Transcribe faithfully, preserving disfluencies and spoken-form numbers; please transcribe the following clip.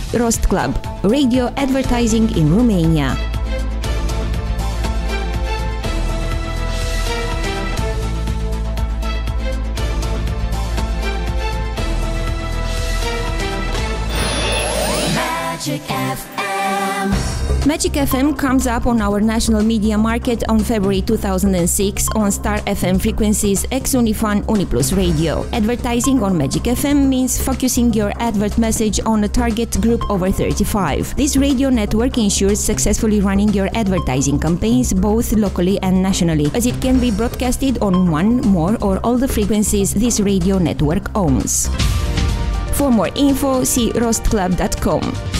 Rost Club, radio advertising in Romania. Magic F M. Magic F M comes up on our national media market on February two thousand six on Star F M frequencies X Unifan Uniplus Radio. Advertising on Magic F M means focusing your advert message on a target group over thirty-five. This radio network ensures successfully running your advertising campaigns both locally and nationally, as it can be broadcasted on one, more or all the frequencies this radio network owns. For more info, see rost club dot com.